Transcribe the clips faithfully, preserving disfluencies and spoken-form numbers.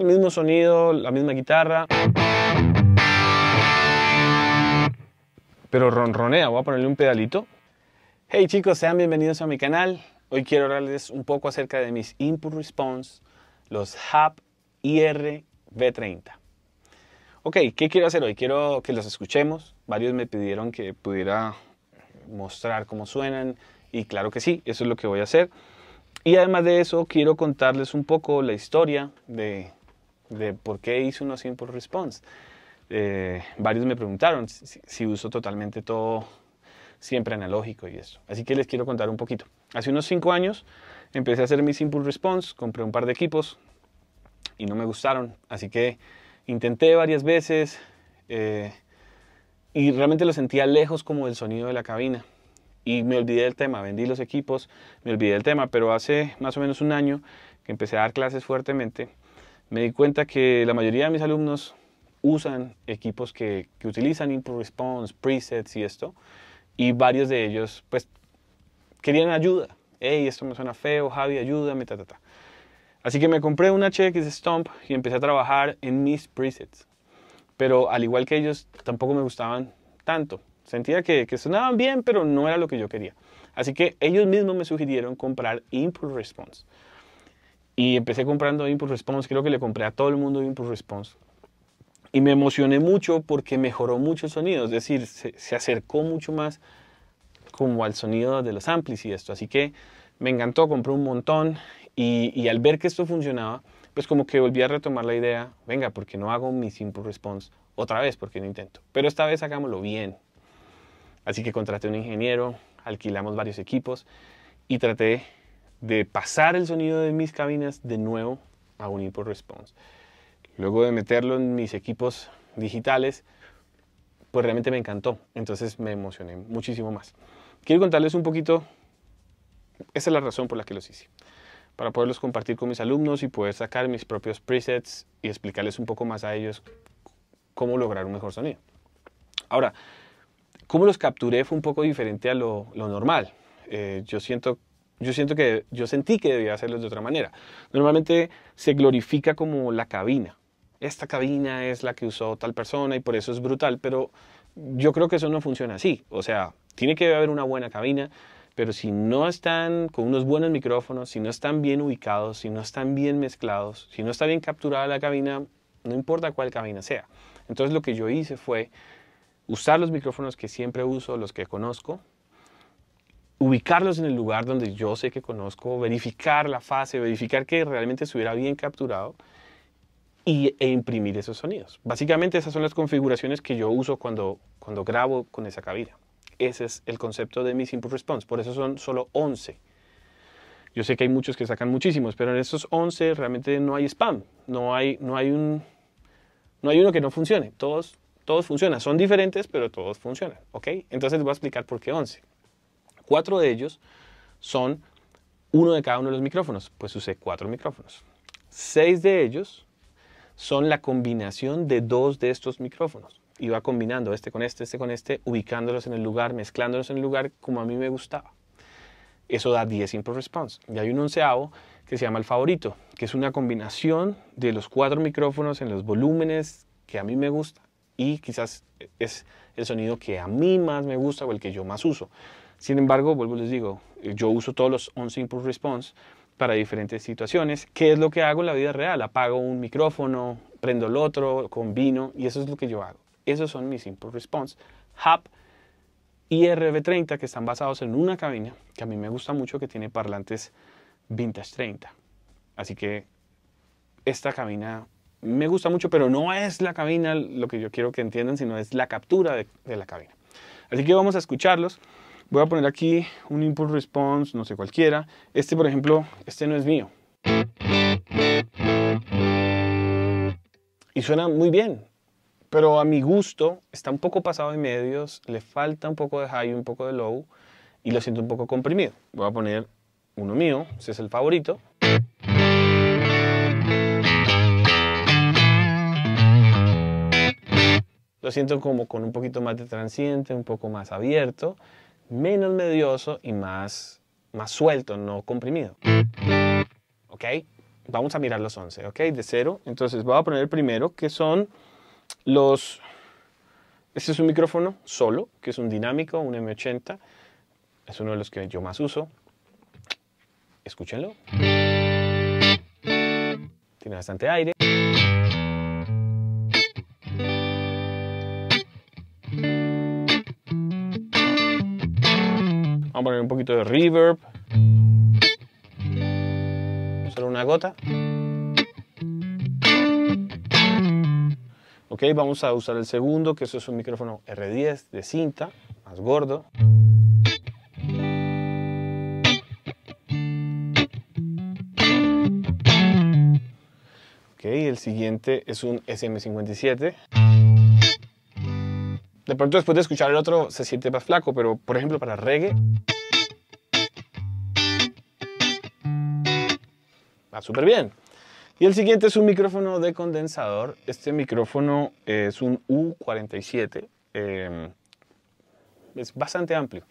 el mismo sonido, la misma guitarra, pero ronronea. Voy a ponerle un pedalito. Hey chicos, sean bienvenidos a mi canal. Hoy quiero hablarles un poco acerca de mis Input Response, los H A P I R V treinta. Ok, ¿qué quiero hacer hoy? Quiero que los escuchemos. Varios me pidieron que pudiera mostrar cómo suenan y claro que sí, eso es lo que voy a hacer. Y además de eso, quiero contarles un poco la historia de, de por qué hice unos Input Response. Eh, varios me preguntaron si, si uso totalmente todo siempre analógico y eso. Así que les quiero contar un poquito. Hace unos cinco años empecé a hacer mis Input Response, compré un par de equipos y no me gustaron. Así que intenté varias veces eh, y realmente lo sentía lejos como del sonido de la cabina. Y me olvidé del tema, vendí los equipos, me olvidé del tema, pero hace más o menos un año que empecé a dar clases fuertemente, me di cuenta que la mayoría de mis alumnos usan equipos que, que utilizan Input Response, presets y esto, y varios de ellos pues querían ayuda. Hey, esto me suena feo, Javi, ayúdame, ta, ta, ta. Así que me compré una H X Stomp y empecé a trabajar en mis presets, pero al igual que ellos tampoco me gustaban tanto. Sentía que, que sonaban bien, pero no era lo que yo quería. Así que ellos mismos me sugirieron comprar Input Response. Y empecé comprando Input Response. Creo que le compré a todo el mundo Input Response. Y me emocioné mucho porque mejoró mucho el sonido. Es decir, se, se acercó mucho más como al sonido de los amplis y esto. Así que me encantó, compré un montón. Y, y al ver que esto funcionaba, pues como que volví a retomar la idea. Venga, ¿por qué no hago mis Input Response otra vez? ¿Por qué no intento? Pero esta vez hagámoslo bien. Así que contraté a un ingeniero, alquilamos varios equipos y traté de pasar el sonido de mis cabinas de nuevo a un Input Response. Luego de meterlo en mis equipos digitales, pues realmente me encantó. Entonces me emocioné muchísimo más. Quiero contarles un poquito, esa es la razón por la que los hice. Para poderlos compartir con mis alumnos y poder sacar mis propios presets y explicarles un poco más a ellos cómo lograr un mejor sonido. Ahora, cómo los capturé fue un poco diferente a lo, lo normal. Eh, yo, siento, yo, siento que, yo sentí que debía hacerlos de otra manera. Normalmente se glorifica como la cabina. Esta cabina es la que usó tal persona y por eso es brutal, pero yo creo que eso no funciona así. O sea, tiene que haber una buena cabina, pero si no están con unos buenos micrófonos, si no están bien ubicados, si no están bien mezclados, si no está bien capturada la cabina, no importa cuál cabina sea. Entonces lo que yo hice fue usar los micrófonos que siempre uso, los que conozco, ubicarlos en el lugar donde yo sé que conozco, verificar la fase, verificar que realmente estuviera bien capturado y, e imprimir esos sonidos. Básicamente esas son las configuraciones que yo uso cuando, cuando grabo con esa cabina. Ese es el concepto de mis Input Response, por eso son solo once. Yo sé que hay muchos que sacan muchísimos, pero en esos once realmente no hay spam, no hay, no hay, un, no hay uno que no funcione, todos Todos funcionan, son diferentes, pero todos funcionan, ¿ok? Entonces les voy a explicar por qué once. Cuatro de ellos son uno de cada uno de los micrófonos, pues usé cuatro micrófonos. Seis de ellos son la combinación de dos de estos micrófonos. Iba combinando este con este, este con este, ubicándolos en el lugar, mezclándolos en el lugar como a mí me gustaba. Eso da diez Input Response. Y hay un onceavo que se llama el favorito, que es una combinación de los cuatro micrófonos en los volúmenes que a mí me gustan. Y quizás es el sonido que a mí más me gusta o el que yo más uso. Sin embargo, vuelvo y les digo, yo uso todos los once Input Response para diferentes situaciones. ¿Qué es lo que hago en la vida real? Apago un micrófono, prendo el otro, combino y eso es lo que yo hago. Esos son mis Input Response H A P I R V treinta que están basados en una cabina que a mí me gusta mucho, que tiene parlantes Vintage treinta. Así que esta cabina me gusta mucho, pero no es la cabina lo que yo quiero que entiendan, sino es la captura de, de la cabina. Así que vamos a escucharlos. Voy a poner aquí un Input Response, no sé, cualquiera. Este, por ejemplo, este no es mío. Y suena muy bien, pero a mi gusto está un poco pasado de medios, le falta un poco de high y un poco de low, y lo siento un poco comprimido. Voy a poner uno mío, ese es el favorito. Lo siento como con un poquito más de transiente, un poco más abierto, menos medioso y más, más suelto, no comprimido. ¿Ok? vamos a mirar los once, ¿ok? De cero. Entonces voy a poner el primero, que son los... Este es un micrófono solo, que es un dinámico, un M ochenta. Es uno de los que yo más uso. Escúchenlo. Tiene bastante aire. Vamos a poner un poquito de reverb. Solo una gota. Ok, vamos a usar el segundo, que eso es un micrófono R diez de cinta, más gordo. Ok, el siguiente es un S M cincuenta y siete. De pronto después de escuchar el otro se siente más flaco, pero por ejemplo para reggae va súper bien. Y el siguiente es un micrófono de condensador. Este micrófono es un U cuarenta y siete. Eh, es bastante amplio.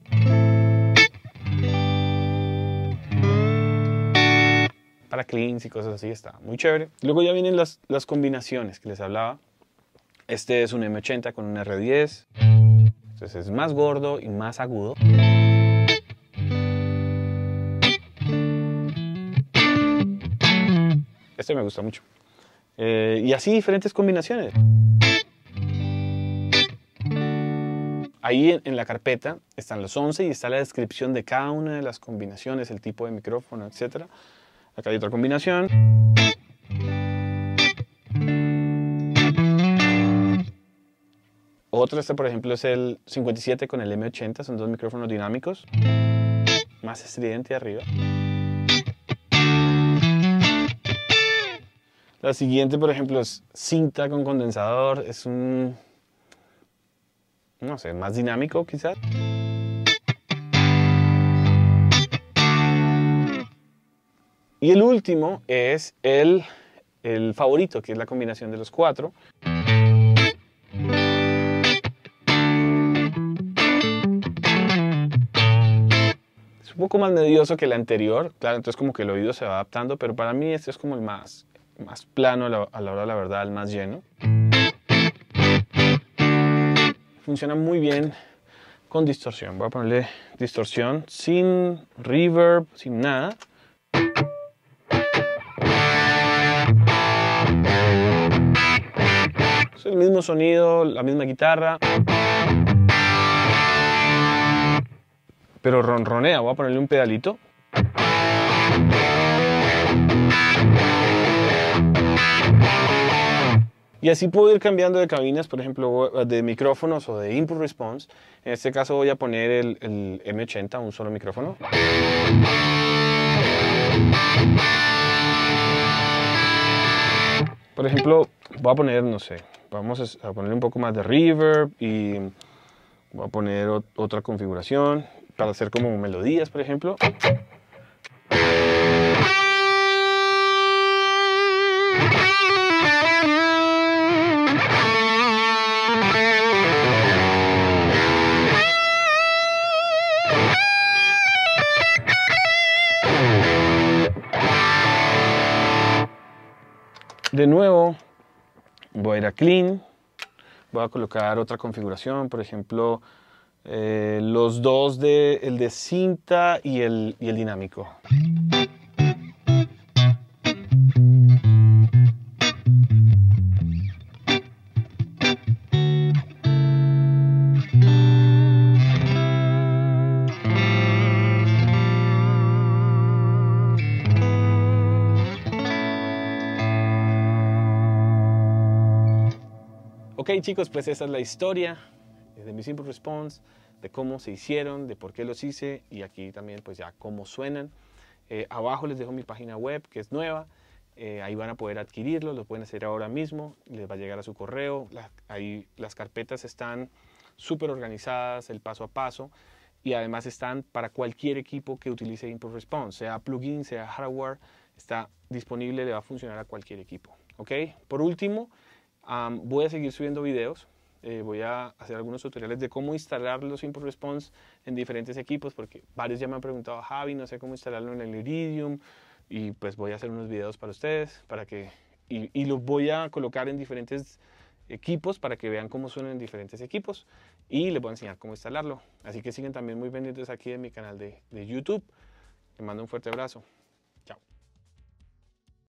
Para cleans y cosas así está muy chévere. Luego ya vienen las, las combinaciones que les hablaba. Este es un M ochenta con un R diez. Entonces es más gordo y más agudo. Este me gusta mucho. Eh, y así diferentes combinaciones. Ahí en, en la carpeta están los once y está la descripción de cada una de las combinaciones, el tipo de micrófono, etcétera. Acá hay otra combinación. Otro, este por ejemplo es el cincuenta y siete con el M ochenta, son dos micrófonos dinámicos. Más estridente arriba. La siguiente, por ejemplo, es cinta con condensador. Es un, no sé, más dinámico quizás. Y el último es el, el favorito, que es la combinación de los cuatro. Es un poco más medioso que el anterior. Claro, entonces como que el oído se va adaptando, pero para mí este es como el más... más plano a la, a la hora de la verdad, el más lleno. Funciona muy bien con distorsión. Voy a ponerle distorsión sin reverb, sin nada. Es el mismo sonido, la misma guitarra. Pero ronronea. Voy a ponerle un pedalito. Y así puedo ir cambiando de cabinas, por ejemplo, de micrófonos o de input response. En este caso voy a poner el, el M ochenta, un solo micrófono. Por ejemplo, voy a poner, no sé, vamos a poner un poco más de reverb y voy a poner otra configuración para hacer como melodías, por ejemplo. De nuevo, voy a ir a Clean, voy a colocar otra configuración, por ejemplo, eh, los dos, de, el de cinta y el, y el dinámico. Ok chicos, pues esa es la historia de mis input response, de cómo se hicieron, de por qué los hice y aquí también pues ya cómo suenan. Eh, abajo les dejo mi página web que es nueva, eh, ahí van a poder adquirirlos, lo pueden hacer ahora mismo, les va a llegar a su correo, la, ahí las carpetas están súper organizadas, el paso a paso y además están para cualquier equipo que utilice input response, sea plugin, sea hardware, está disponible, le va a funcionar a cualquier equipo. ¿Ok? Por último, Um, voy a seguir subiendo videos, eh, voy a hacer algunos tutoriales de cómo instalar los input response en diferentes equipos, porque varios ya me han preguntado, Javi, no sé cómo instalarlo en el Iridium, y pues voy a hacer unos videos para ustedes para que, y, y los voy a colocar en diferentes equipos para que vean cómo suenan en diferentes equipos y les voy a enseñar cómo instalarlo. Así que siguen también muy pendientes aquí de mi canal de, de YouTube. Les mando un fuerte abrazo.